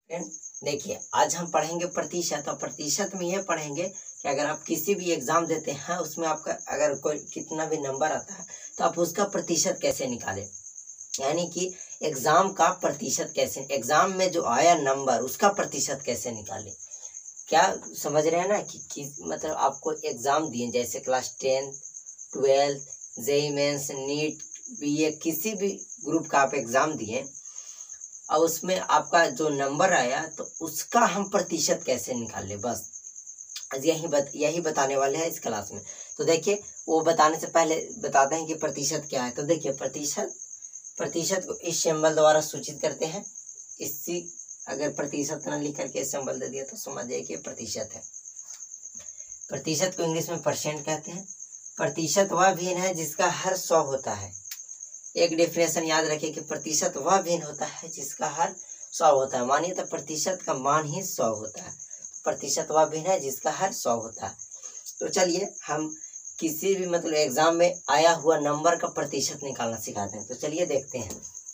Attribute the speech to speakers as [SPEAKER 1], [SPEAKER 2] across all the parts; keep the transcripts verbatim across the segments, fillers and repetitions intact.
[SPEAKER 1] देखिए आज हम पढ़ेंगे प्रतिशत, और प्रतिशत में ये पढ़ेंगे कि अगर आप किसी भी एग्जाम देते हैं उसमें आपका अगर कोई कितना भी नंबर आता है तो आप उसका प्रतिशत कैसे निकालें, यानी कि एग्जाम का प्रतिशत कैसे, एग्जाम में जो आया नंबर उसका प्रतिशत कैसे निकालें। क्या समझ रहे हैं ना कि, कि मतलब आपको एग्जाम दिए जैसे class tenth twelfth JEE mains NEET BA किसी भी ग्रुप का आप एग्जाम दिए और उसमें आपका जो नंबर आया तो उसका हम प्रतिशत कैसे निकालें, बस यही बत यही बताने वाले हैं इस क्लास में। तो देखिए वो बताने से पहले बताते हैं कि प्रतिशत क्या है। तो देखिए प्रतिशत प्रतिशत को इस सिंबल द्वारा सूचित करते हैं। इसी अगर प्रतिशत न लिख करके सिंबल दे दिया तो समझ जाइए कि प्रतिशत है। प्रतिशत को इंग्लिश में परसेंट कहते हैं। प्रतिशत वह भिन्न है जिसका हर सौ होता है। एक डेफिनेशन याद रखिए कि प्रतिशत वह भिन्न होता है जिसका हर सौ होता है। मानिए तो प्रतिशत का मान ही सौ होता है। प्रतिशत वह भिन्न है जिसका हर सौ होता है। तो चलिए हम किसी भी मतलब एग्जाम में आया हुआ नंबर का प्रतिशत निकालना सिखाते हैं। तो चलिए देखते हैं।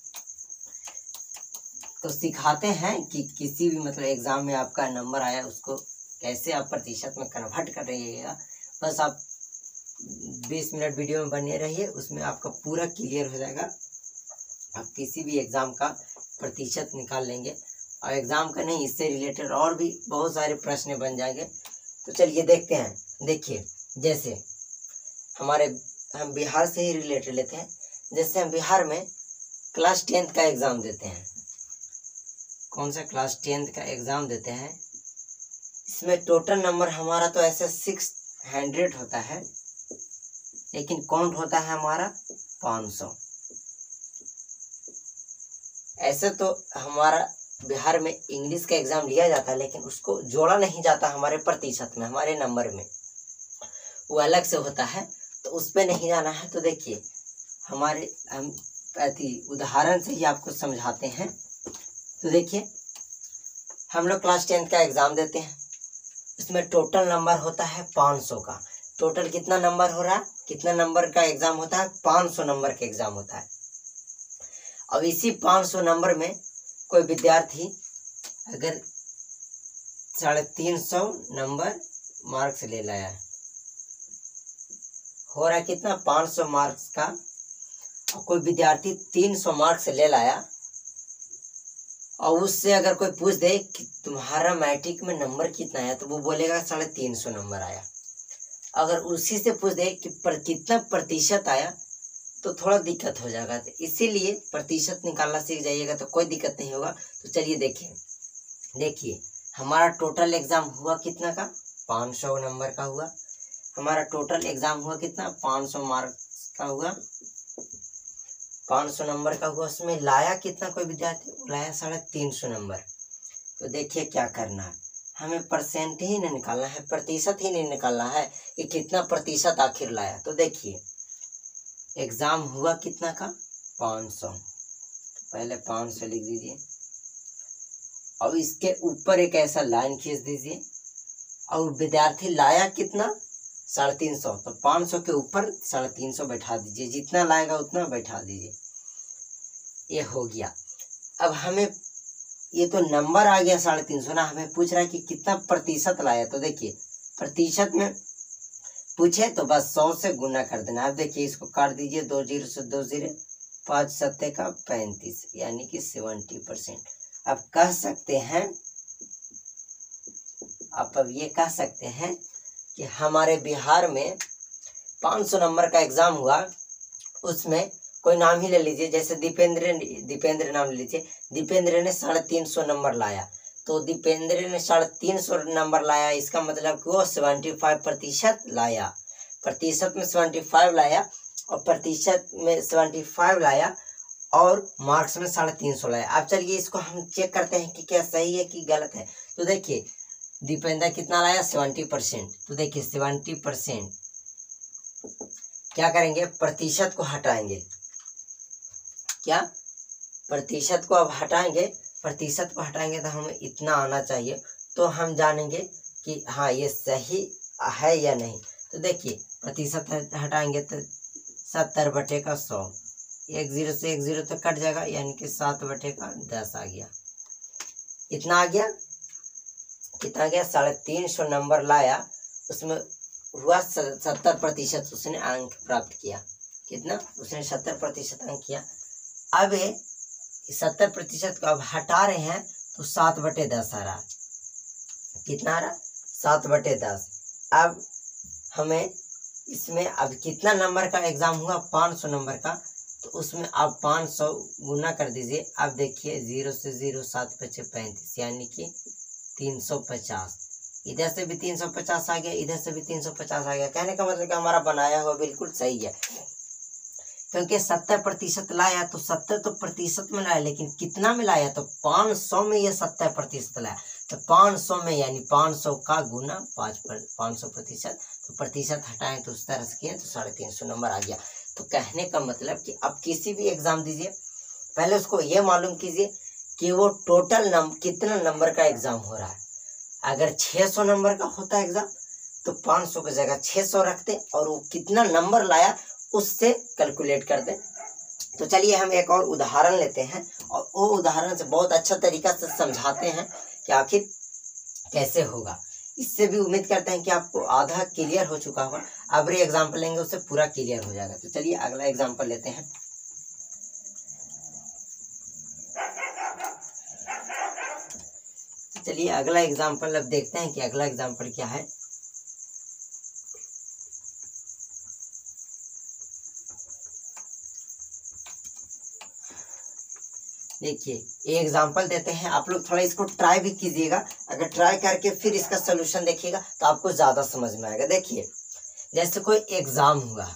[SPEAKER 1] तो सिखाते हैं कि किसी भी मतलब एग्जाम में आपका नंबर आया उसको कैसे आप प्रतिशत में कन्वर्ट कर रहिएगा। बस आप बीस मिनट वीडियो में बने रहिए, उसमें आपका पूरा क्लियर हो जाएगा। आप किसी भी एग्जाम का प्रतिशत निकाल लेंगे और एग्जाम का नहीं, इससे रिलेटेड और भी बहुत सारे प्रश्न बन जाएंगे। तो चलिए देखते हैं। देखिए जैसे हमारे हम बिहार से ही रिलेटेड लेते हैं। जैसे हम बिहार में क्लास टेंथ का एग्जाम देते हैं। कौन सा क्लास टेंथ का एग्जाम देते हैं, इसमें टोटल नंबर हमारा तो ऐसे सिक्स हंड्रेड होता है, लेकिन काउंट होता है हमारा पाँच सौ। ऐसे तो हमारा बिहार में इंग्लिश का एग्जाम लिया जाता है, लेकिन उसको जोड़ा नहीं जाता हमारे प्रतिशत में, हमारे नंबर में, वो अलग से होता है। तो उस पर नहीं जाना है। तो देखिए हमारे हम अति उदाहरण से ही आपको समझाते हैं। तो देखिए हम लोग क्लास टेंथ का एग्जाम देते हैं, उसमें टोटल नंबर होता है पाँच सौ का। टोटल कितना नंबर हो रहा है, कितना नंबर का एग्जाम होता है, पाँच सौ नंबर का एग्जाम होता है। अब इसी पाँच सौ नंबर में कोई विद्यार्थी अगर साढ़े तीन सौ नंबर मार्क्स ले लाया है, हो रहा है कितना पाँच सौ मार्क्स का, और कोई विद्यार्थी तीन सौ मार्क्स ले लाया और उससे अगर कोई पूछ दे कि तुम्हारा मैट्रिक में नंबर कितना है तो वो बोलेगा साढ़े तीन सौ नंबर आया। अगर उसी से पूछ दे कि पर कितना प्रतिशत आया तो थोड़ा दिक्कत हो जाएगा। तो इसीलिए प्रतिशत निकालना सीख जाइएगा तो कोई दिक्कत नहीं होगा। तो चलिए देखिए देखिए हमारा टोटल एग्जाम हुआ कितना का, पाँच सौ नंबर का हुआ। हमारा टोटल एग्जाम हुआ कितना, पाँच सौ मार्क्स का हुआ, पाँच सौ नंबर का हुआ। उसमें लाया कितना कोई विद्यार्थी, लाया साढ़े तीन सौ नंबर। तो देखिए क्या करना है, हमें परसेंट ही नहीं निकालना है, प्रतिशत ही नहीं निकालना है कि कितना प्रतिशत आखिर लाया। तो देखिए एग्जाम हुआ कितना का, पाँच सौ। पहले पाँच सौ लिख दीजिए और इसके ऊपर एक ऐसा लाइन खींच दीजिए। और विद्यार्थी लाया कितना, साढ़े तीन सौ, तो पाँच सौ के ऊपर साढ़े तीन सौ बैठा दीजिए, जितना लाएगा उतना बैठा दीजिए। ये हो गया। अब हमें ये तो नंबर आ गया साढ़े तीन सौ ना, हमें पूछ रहा है कि कितना प्रतिशत लाया। तो देखिए प्रतिशत में पूछे तो बस सौ से गुना कर देना। अब देखिए इसको काट दीजिए, दो जीरो से दो जीरो, पाँच सत्ते का पैंतीस, यानी कि सेवेंटी परसेंट। अब कह सकते हैं आप अब ये कह सकते हैं कि हमारे बिहार में पाँच सौ नंबर का एग्जाम हुआ, उसमें कोई नाम ही ले लीजिए, जैसे दीपेंद्र दीपेंद्र नाम ले लीजिए। दीपेंद्र ने साढ़े तीन सौ नंबर लाया, तो दीपेंद्र ने साढ़े तीन सौ नंबर लाया, इसका मतलब कि वो सेवेंटी फाइव प्रतिशत लाया। प्रतिशत में सेवेंटी फाइव लाया और प्रतिशत में सेवेंटी फाइव लाया और मार्क्स में साढ़े तीन सौ लाया। अब चलिए इसको हम चेक करते हैं कि क्या सही है कि गलत है। तो देखिए दीपेंद्र कितना लाया, सेवेंटी परसेंट। तो देखिए सेवेंटी परसेंट क्या करेंगे, प्रतिशत को हटाएंगे। क्या प्रतिशत को अब हटाएंगे, प्रतिशत को हटाएंगे तो हमें इतना आना चाहिए, तो हम जानेंगे कि हाँ ये सही है या नहीं। तो देखिए प्रतिशत हटाएंगे तो सत्तर बटे का सौ, एक जीरो से एक जीरो तो कट जाएगा, यानी कि सात बटे का दस आ गया। इतना आ गया, कितना गया, साढ़े तीन सौ नंबर लाया, उसमें हुआ सत्तर प्रतिशत उसने अंक प्राप्त किया। कितना, उसने सत्तर प्रतिशत अंक किया। अब ये सत्तर प्रतिशत को अब हटा रहे हैं तो सात बटे दस आ रहा। कितना आ रहा, सात बटे दस। अब हमें इसमें अब कितना नंबर का एग्जाम हुआ, पाँच सौ नंबर का, तो उसमें आप पाँच सौ गुना कर दीजिए। अब देखिए जीरो से जीरो सात पचे पैंतीस, यानी कि तीन सौ पचास। इधर से भी तीन सौ पचास आ गया, इधर से भी तीन सौ पचास आ गया। कहने का मतलब कि हमारा बनाया हुआ बिल्कुल सही है, क्योंकि सत्तर प्रतिशत लाया तो सत्तर तो प्रतिशत में लाया, लेकिन कितना में लाया, तो पाँच सौ में ये सत्तर प्रतिशत लाया। तो पाँच सौ में यानी पाँच सौ का गुना पाँच पर पाँच सौ प्रतिशत, तो प्रतिशत हटाएं तो उस तरह से किए तो साढ़े तीन सौ नंबर आ गया। तो कहने का मतलब कि आप किसी भी एग्जाम दीजिए, पहले उसको ये मालूम कीजिए कि वो टोटल नंबर कितना नंबर का एग्जाम हो रहा है। अगर छः सौ नंबर का होता है एग्जाम तो पाँच सौ की जगह छः सौ रखते और वो कितना नंबर लाया उससे कैलकुलेट कर दें। तो चलिए हम एक और उदाहरण लेते हैं और वो उदाहरण से बहुत अच्छा तरीका से समझाते हैं कि आखिर कैसे होगा। इससे भी उम्मीद करते हैं कि आपको आधा क्लियर हो चुका होगा। अब ये एग्जाम्पल लेंगे उससे पूरा क्लियर हो जाएगा। तो चलिए अगला एग्जाम्पल लेते हैं। तो चलिए अगला एग्जाम्पल अब देखते हैं कि अगला एग्जाम्पल क्या है। देखिए ये एग्जाम्पल देते हैं, आप लोग थोड़ा इसको ट्राई भी कीजिएगा। अगर ट्राई करके फिर इसका सोल्यूशन देखिएगा तो आपको ज्यादा समझ में आएगा। देखिए जैसे कोई एग्जाम हुआ,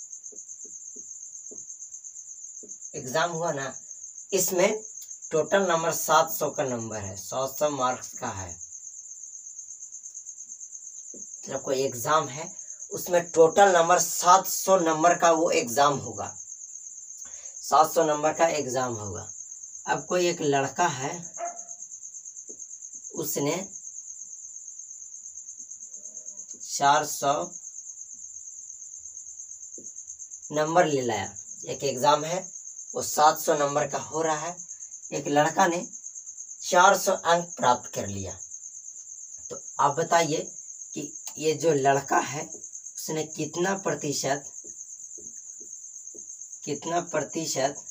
[SPEAKER 1] एग्जाम हुआ ना, इसमें टोटल नंबर सात सौ का नंबर है, सौ सौ मार्क्स का है। तो कोई एग्जाम है उसमें टोटल नंबर सात सौ नंबर का वो एग्जाम होगा, सात सौ नंबर का एग्जाम होगा। अब कोई एक लड़का है, उसने चार सौ नंबर ले लाया। एक एग्जाम है वो सात सौ नंबर का हो रहा है, एक लड़का ने चार सौ अंक प्राप्त कर लिया। तो आप बताइए कि ये जो लड़का है उसने कितना प्रतिशत कितना प्रतिशत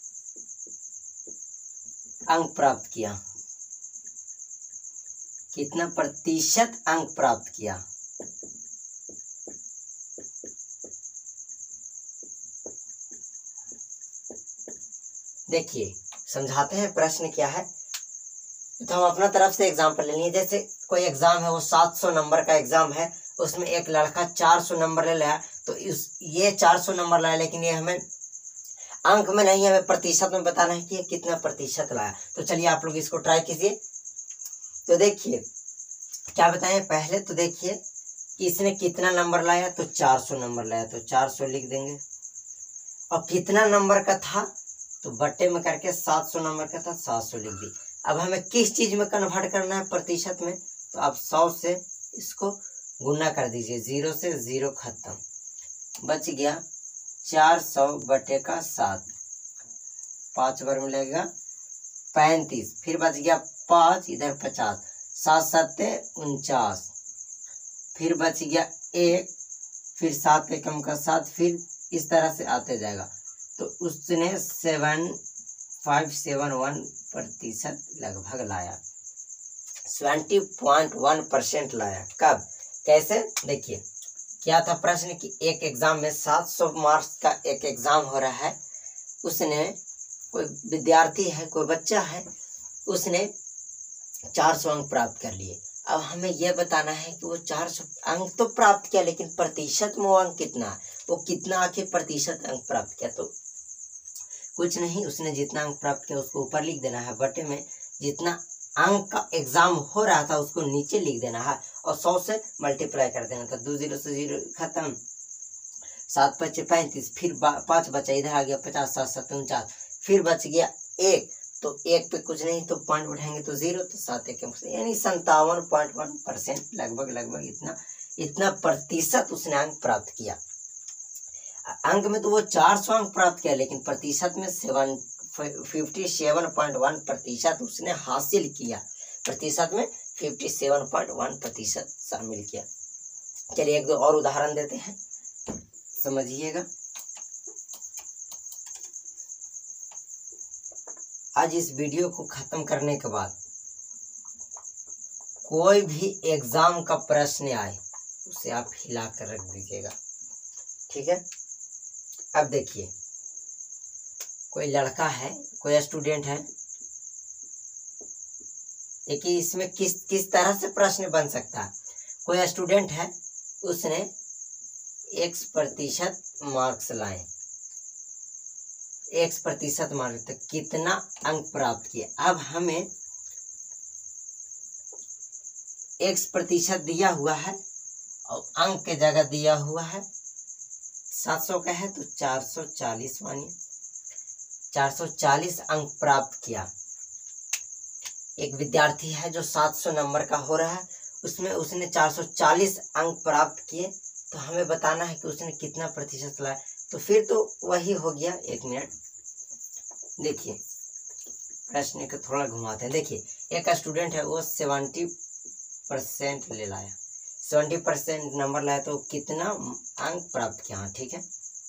[SPEAKER 1] अंक प्राप्त किया, कितना प्रतिशत अंक प्राप्त किया। देखिए समझाते हैं प्रश्न क्या है। तो हम अपना तरफ से एग्जाम्पल ले लिए। जैसे कोई एग्जाम है वो सात सौ नंबर का एग्जाम है, उसमें एक लड़का चार सौ नंबर ले लाया। तो इस ये चार सौ नंबर लाया, लेकिन ये हमें अंक में नहीं, हमें प्रतिशत में बताना है कि कितना प्रतिशत लाया। तो चलिए आप लोग इसको ट्राई कीजिए। तो देखिए क्या बताएं, पहले तो देखिए कि इसने कितना नंबर लाया, तो चार सौ नंबर लाया, तो चार सौ लिख देंगे। और कितना नंबर का था, तो बट्टे में करके सात सौ नंबर का था, सात सौ लिख दी। अब हमें किस चीज में कन्वर्ट करना है, प्रतिशत में। तो आप सौ से इसको गुना कर दीजिए, जीरो से जीरो खत्म, बच गया चार सौ बटे का सात, पांच बार में लगेगा पैंतीस, फिर बच गया पाँच, इधर पचास, सात सत्ते उनचास, फिर बच गया एक, फिर सात एकम का सात, फिर इस तरह से आते जाएगा। तो उसने सेवन फाइव सेवन वन प्रतिशत लगभग लाया, सेवेंटी पॉइंट वन परसेंट लाया। कब, कैसे, देखिए क्या था प्रश्न कि एक एग्जाम में सात सौ मार्क्स का एक एग्जाम हो रहा है, उसने कोई विद्यार्थी है, कोई बच्चा है, उसने चार सौ अंक प्राप्त कर लिए। अब हमें यह बताना है कि वो चार सौ अंक तो प्राप्त किया, लेकिन प्रतिशत में वो अंक कितना है, वो कितना आखिर प्रतिशत अंक प्राप्त किया। तो कुछ नहीं, उसने जितना अंक प्राप्त किया उसको ऊपर लिख देना है, बटे में जितना अंक का एग्जाम हो रहा था उसको नीचे लिख देना है और सौ से मल्टीप्लाई कर देना था। दो जीरो से जीरो खत्म, सात पच्चे पैंतीस, फिर पाँच बचा, इधर आ गया पचास, सात सत्तर उनचास, फिर बच गया एक, तो एक पे कुछ नहीं तो पॉइंट उठाएंगे तो जीरो, तो सात एक, यानी संतावन पॉइंट वन परसेंट लगभग लगभग इतना इतना प्रतिशत उसने अंक प्राप्त किया। अंक में तो वो चार सौ अंक प्राप्त किया, लेकिन प्रतिशत में seven fifty seven point one प्रतिशत उसने हासिल किया। प्रतिशत में फिफ्टी सेवन पॉइंट वन प्रतिशत शामिल किया। चलिए एक दो और उदाहरण देते हैं, समझिएगा। आज इस वीडियो को खत्म करने के बाद कोई भी एग्जाम का प्रश्न आए उसे आप हिला कर रख दीजिएगा, ठीक है। अब देखिए, कोई लड़का है, कोई स्टूडेंट है, देखिए इसमें किस किस तरह से प्रश्न बन सकता है। कोई स्टूडेंट है, उसने एक्स प्रतिशत मार्क्स लाए, एक्स प्रतिशत मार्क्स, तो कितना अंक प्राप्त किए। अब हमें एक्स प्रतिशत दिया हुआ है और अंक के जगह दिया हुआ है सात सौ का है, तो चार सौ चालीस मानिए, चार सौ चालीस अंक प्राप्त किया। एक विद्यार्थी है जो सात सौ नंबर का हो रहा है, उसमें उसने चार सौ चालीस अंक प्राप्त किए, तो हमें बताना है कि उसने कितना प्रतिशत लाया। तो फिर तो वही हो गया। एक मिनट देखिए, प्रश्न को थोड़ा घुमाते हैं। देखिए एक स्टूडेंट है, वो सेवेंटी परसेंट ले लाया, सेवेंटी परसेंट नंबर लाया, तो कितना अंक प्राप्त किया, ठीक है।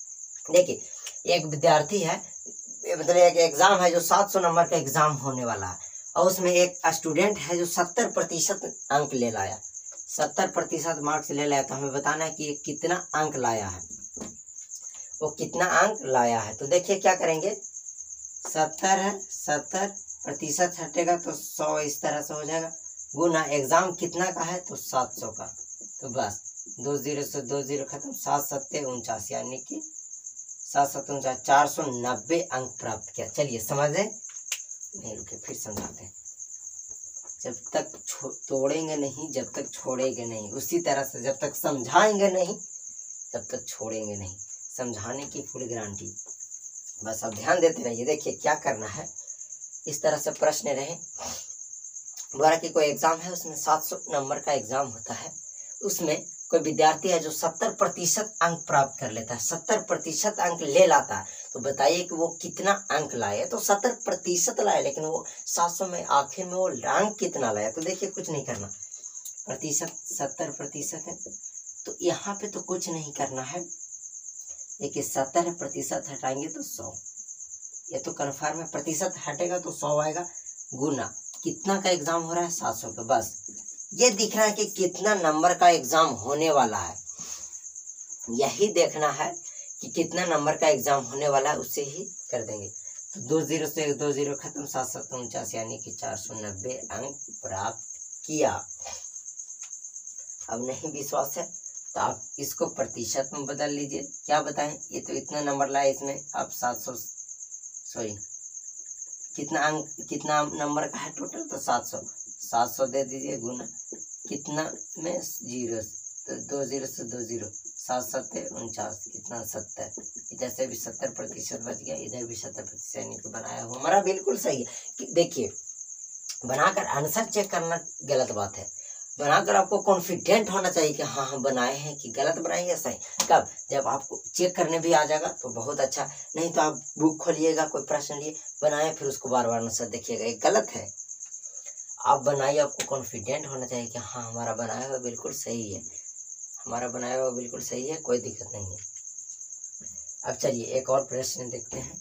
[SPEAKER 1] देखिए एक विद्यार्थी है, मतलब एक एग्जाम है जो सात सौ नंबर का एग्जाम होने वाला है, और उसमें एक स्टूडेंट है जो सत्तर प्रतिशत अंक ले लाया, सत्तर प्रतिशत मार्क्स ले लाया, तो हमें बताना है कि कितना अंक लाया है, वो कितना अंक लाया है। तो देखिए क्या करेंगे, सत्तर है, सत्तर प्रतिशत हटेगा तो सौ इस तरह से हो जाएगा, गुना एग्जाम कितना का है तो सात सौ का, तो बस दो जीरो से दो जीरो खत्म, सात सत्ते उनचास, यानी कि सात सत्ते उनचास, चार सौ नब्बे अंक प्राप्त किया। चलिए समझे नहीं, रुके फिर समझाते हैं। जब तक तोड़ेंगे नहीं, जब तक छोड़ेंगे नहीं, उसी तरह से जब तक समझाएंगे नहीं तब तक छोड़ेंगे नहीं, समझाने की फुल गारंटी। बस अब ध्यान देते रहिए। देखिए क्या करना है, इस तरह से प्रश्न रहे, द्वारा की कोई एग्जाम है, उसमें सात सौ नंबर का एग्जाम होता है, उसमें कोई विद्यार्थी है जो सत्तर प्रतिशत अंक प्राप्त कर लेता है, सत्तर प्रतिशत अंक ले लाता है, तो बताइए कि वो कितना अंक लाया। तो सत्तर प्रतिशत लाया, लेकिन वो सात सौ में आखिर में वो अंक कितना लाया। तो देखिए कुछ नहीं करना, प्रतिशत सत्तर प्रतिशत है, तो यहाँ पे तो कुछ नहीं करना है। देखिए सत्तर प्रतिशत हटाएंगे तो सौ, ये तो कन्फर्म है, प्रतिशत हटेगा तो सौ आएगा, गुना कितना का एग्जाम हो रहा है, सात सौ का। बस ये दिख रहा है कि कितना नंबर का एग्जाम होने वाला है, यही देखना है कि कितना नंबर का एग्जाम होने वाला है, उससे ही कर देंगे। तो दो जीरो से दो जीरो खत्म, सात सत्त उनचास, यानी कि चार सौ नब्बे अंक प्राप्त किया। अब नहीं विश्वास है तो आप इसको प्रतिशत में बदल लीजिए। क्या बताएं, ये तो इतना नंबर लाया, इसमें आप सात सौ सॉरी कितना अंक कितना नंबर का है टोटल, तो सात सौ, सात सौ दे दीजिए, गुना कितना में जीरो, तो दो जीरो से दो जीरो, सात सत्ते उनचास, कितना सत्तर, इधर से भी सत्तर प्रतिशत बच गया, इधर भी सत्तर प्रतिशत, यानी कि बनाया हुआ हमारा बिल्कुल सही है। देखिए बनाकर आंसर चेक करना गलत बात है, बनाकर आपको कॉन्फिडेंट होना चाहिए कि हाँ हम बनाए हैं कि गलत बनाए या सही। कब, जब आपको चेक करने भी आ जाएगा तो बहुत अच्छा, नहीं तो आप बुक खोलिएगा, कोई प्रश्न लिए बनाए, फिर उसको बार बार आंसर देखिएगा, ये गलत है। आप बनाइए, आपको कॉन्फिडेंट होना चाहिए कि हाँ हमारा बनाया हुआ बिल्कुल सही है, हमारा बनाया हुआ बिल्कुल सही है, कोई दिक्कत नहीं है। अब चलिए एक और प्रश्न देखते हैं।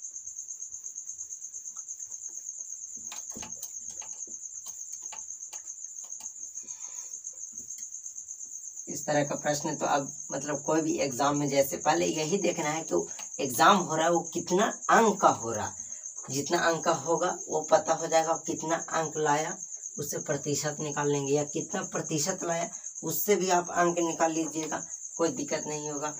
[SPEAKER 1] इस तरह का प्रश्न तो अब मतलब कोई भी एग्जाम में, जैसे पहले यही देखना है कि एग्जाम हो रहा है वो कितना अंक का हो रहा, जितना अंक का होगा वो पता हो जाएगा, कितना अंक लाया उससे प्रतिशत निकाल लेंगे, या कितना प्रतिशत लाया उससे भी आप अंक निकाल लीजिएगा, कोई दिक्कत नहीं होगा,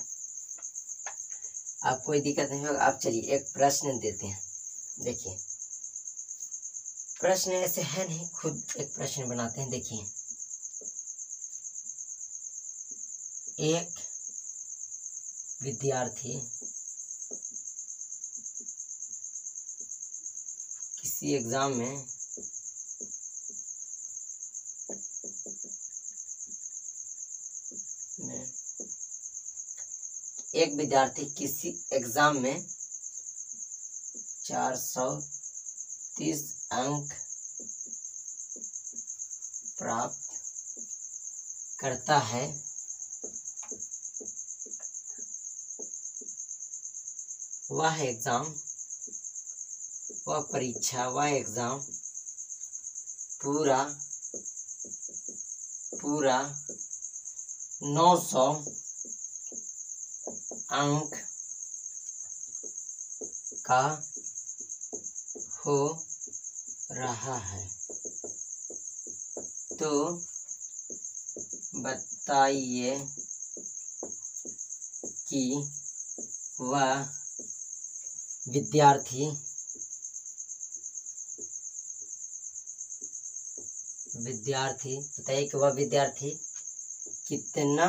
[SPEAKER 1] आप कोई दिक्कत नहीं होगा। आप चलिए एक प्रश्न देते हैं। देखिए प्रश्न ऐसे है नहीं, खुद एक प्रश्न बनाते हैं। देखिए एक विद्यार्थी किसी एग्जाम में एक विद्यार्थी किसी एग्जाम में चार सौ तीस अंक प्राप्त करता है वह एग्जाम वह परीक्षा वह एग्जाम पूरा पूरा नौ सौ अंक का हो रहा है। तो बताइए कि वह विद्यार्थी विद्यार्थी बताइए कि वह विद्यार्थी कितना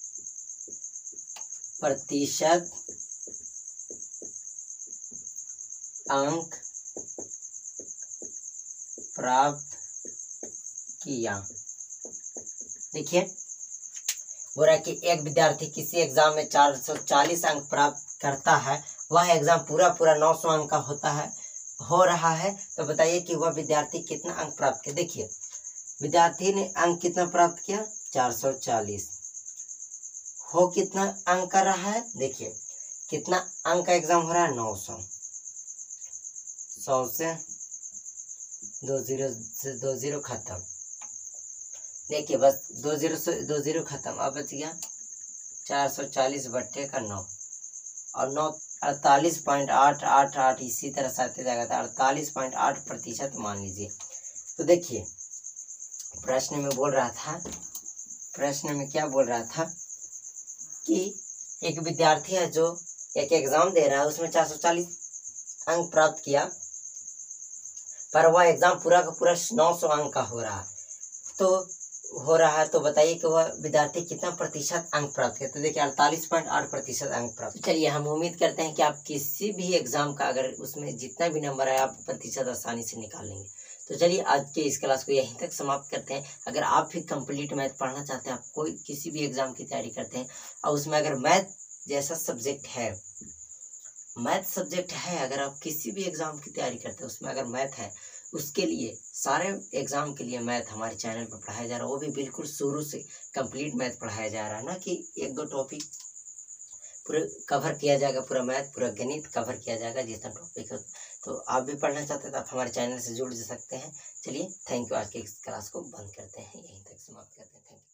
[SPEAKER 1] प्रतिशत अंक प्राप्त किया। देखिए बोल रहा है कि एक विद्यार्थी किसी एग्जाम में चार सौ चालीस अंक प्राप्त करता है, वह एग्जाम पूरा पूरा नौ सौ अंक का होता है हो रहा है। तो बताइए कि वह विद्यार्थी कितना अंक प्राप्त किया। देखिए विद्यार्थी ने अंक कितना प्राप्त किया, चार सौ चालीस। हो कितना अंक कर रहा है, देखिए कितना अंक का एग्जाम हो रहा है, नौ सौ। सौ से दो जीरो से दो जीरो खत्म। देखिए बस दो जीरो से दो जीरो खत्म। अब बच गया चार सौ चालीस बट्टे का नौ, और नौ अड़तालीस पॉइंट आठ आठ आठ इसी तरह से आते जाएगा, तो अड़तालीस पॉइंट आठ प्रतिशत मान लीजिए। तो देखिए प्रश्न में बोल रहा था प्रश्न में क्या बोल रहा था कि एक विद्यार्थी है जो एक एग्जाम दे रहा है, उसमें चार सौ चालीस अंक प्राप्त किया, पर वह एग्जाम पूरा का पूरा नौ सौ अंक का हो रहा है तो हो रहा है तो बताइए कि वह विद्यार्थी कितना प्रतिशत अंक प्राप्त किया। तो देखिए अड़तालीस पॉइंट आठ प्रतिशत अंक प्राप्त। तो चलिए हम उम्मीद करते हैं कि आप किसी भी एग्जाम का अगर उसमें जितना भी नंबर है आप प्रतिशत आसानी से निकाल लेंगे। तो चलिए आज के इस क्लास को यहीं तक समाप्त करते हैं। अगर आप भी कंप्लीट मैथ पढ़ना चाहते हैं, आप कोई किसी भी एग्जाम की तैयारी करते हैं और उसमें अगर मैथ जैसा सब्जेक्ट है मैथ सब्जेक्ट है अगर आप किसी भी एग्जाम की तैयारी करते हैं उसमें अगर मैथ है, उसके लिए सारे एग्जाम के लिए मैथ हमारे चैनल पर पढ़ाया जा रहा है, वो भी बिल्कुल शुरू से कंप्लीट मैथ पढ़ाया जा रहा है, ना कि एक दो टॉपिक पूरे कवर किया जाएगा, पूरा मैथ पूरा गणित कवर किया जाएगा जितना टॉपिक है। तो आप भी पढ़ना चाहते हैं तो आप हमारे चैनल से जुड़ सकते हैं। चलिए थैंक यू। आज के इस क्लास को बंद करते हैं, यहीं तक समाप्त करते हैं। Thank you.